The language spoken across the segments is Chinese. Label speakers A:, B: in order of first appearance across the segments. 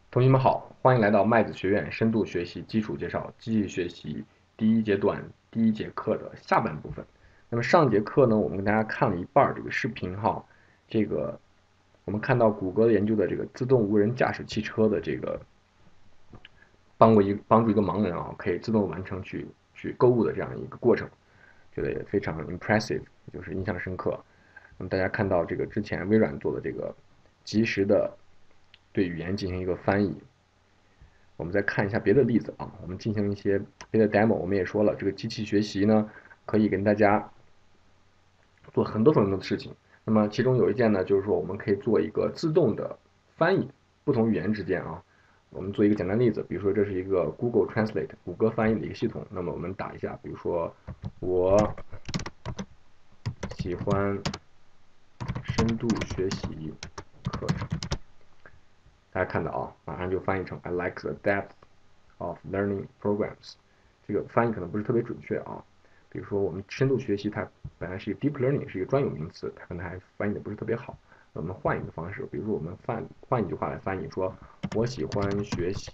A: 同学们好，欢迎来到麦子学院深度学习基础介绍机器学习第一阶段第一节课的下半部分。那么上节课呢，我们跟大家看了一半这个视频哈，这个我们看到谷歌研究的这个自动无人驾驶汽车的这个帮助一个盲人啊，可以自动完成去购物的这样一个过程，觉得也非常 impressive，就是印象深刻。那么大家看到这个之前微软做的这个及时的对语言进行一个翻译。我们再看一下别的例子啊，我们进行一些别的 demo。我们也说了，这个机器学习呢，可以跟大家做很多的事情。那么其中有一件呢，就是说我们可以做一个自动的翻译，不同语言之间啊。我们做一个简单例子，比如说这是一个 Google Translate 谷歌翻译的一个系统。那么我们打一下，比如说我喜欢深度学习课程，大家看到啊，马上就翻译成 I like the depth of learning programs。这个翻译可能不是特别准确啊。比如说我们深度学习，它本来是一个 deep learning，是一个专有名词，它可能还翻译的不是特别好。那我们换一个方式，比如说我们换一句话来翻译，说我喜欢学习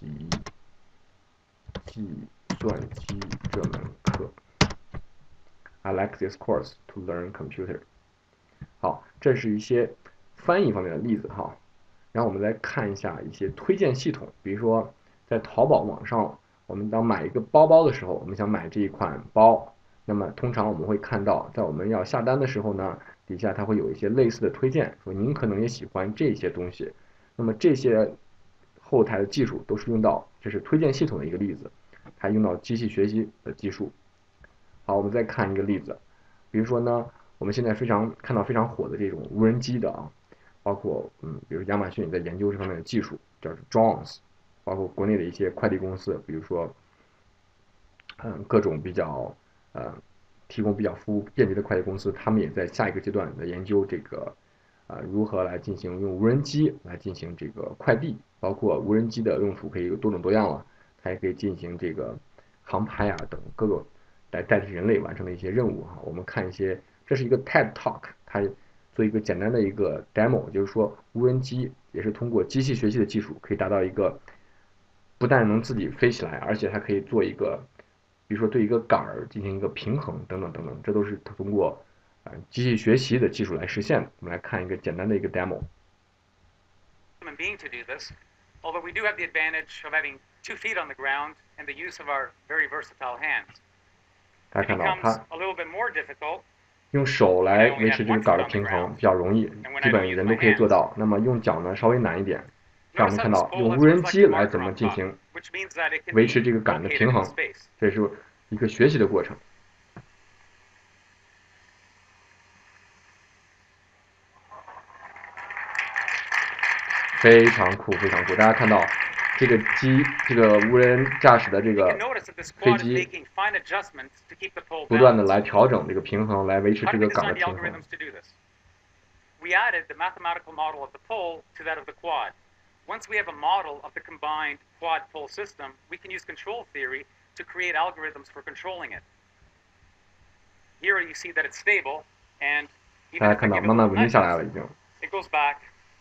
A: 计算机这门课。I like this course to learn computer。好，这是一些翻译方面的例子哈。然后我们再看一下一些推荐系统，比如说在淘宝网上，我们当买一个包包的时候，我们想买这一款包，那么通常我们会看到，在我们要下单的时候呢，底下它会有一些类似的推荐，说您可能也喜欢这些东西。那么这些后台的技术都是用到，这是推荐系统的一个例子，它用到机器学习的技术。好，我们再看一个例子，比如说呢，我们现在看到非常火的这种无人机的啊，包括比如亚马逊也在研究这方面的技术，叫 drones，包括国内的一些快递公司，比如说各种比较提供比较服务便捷的快递公司，他们也在下一个阶段的研究这个如何来进行用无人机来进行这个快递，包括无人机的用途可以有多种多样了，它也可以进行这个航拍啊等各个来代替人类完成的一些任务哈。我们看一些，这是一个 TED Talk，它做一个简单的一个 demo，就是说无人机也是通过机器学习的技术，可以达到一个不但能自己飞起来，而且还可以做一个，比如说对一个杆儿进行一个平衡等等等等，这都是通过机器学习的技术来实现的。我们来看一个简单的一个 demo。
B: human being to do this, although we do have the advantage of having 2 feet on the ground and the use of our very versatile hands.
A: 大
B: It
A: 家看到
B: becomes
A: 它
B: a little bit more difficult
A: 用手
B: when I
A: 来
B: only
A: 维
B: have
A: 持这个
B: 1
A: 杆
B: foot
A: 的
B: on the
A: 平衡
B: ground
A: 比较容易，
B: and when
A: 基
B: I don't
A: 本
B: use
A: 人
B: my
A: 都可以做
B: hands.
A: 到。那么用脚呢稍微难一点。让我
B: Notice
A: 们
B: how
A: 看
B: this
A: 到用
B: pole
A: 无
B: has a
A: 人机
B: reflective
A: 来怎
B: marker
A: 么
B: on
A: 进
B: top,
A: 行
B: which means that it can
A: 维
B: be
A: 持这个杆的
B: located
A: 平
B: in
A: 衡，
B: space.
A: 这是一个学习的过程。非常酷，非常酷！大家看到这个无人驾驶的这
B: You
A: 个
B: can notice that this
A: 飞
B: quad is
A: 机
B: making fine adjustments to keep the pole
A: 不断的
B: balanced.
A: 来调整这个平衡，来维持
B: How
A: 这
B: did we
A: 个杆的
B: design the
A: 平衡。
B: algorithms to do this? We added the mathematical model of the pole to that of the quad. Once we have a model of the combined quad pole system, we can use control theory to create algorithms for controlling it. Here you see that it's stable, and
A: 大
B: even
A: 家
B: if I
A: 看到
B: give it
A: 慢慢
B: little
A: 稳定下来
B: nudges,
A: 了，已经。
B: it goes back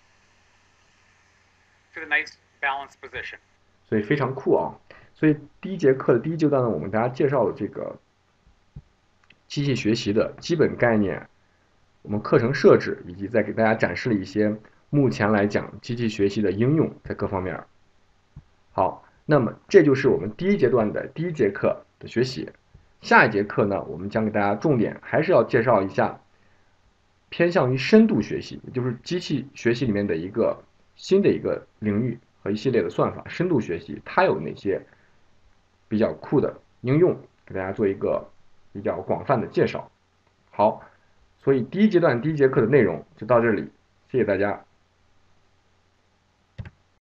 B: to the nice balanced position.
A: 所以非常酷啊！所以第一节课的第一阶段呢，我们大家介绍了这个机器学习的基本概念，我们课程设置，以及再给大家展示了一些目前来讲机器学习的应用在各方面。好，那么这就是我们第一阶段的第一节课的学习。下一节课呢，我们将给大家重点还是要介绍一下偏向于深度学习，也就是机器学习里面的一个新的一个领域和一系列的算法。深度学习它有哪些比较酷的应用，给大家做一个比较广泛的介绍。好，所以第一阶段第一节课的内容就到这里，谢谢大家。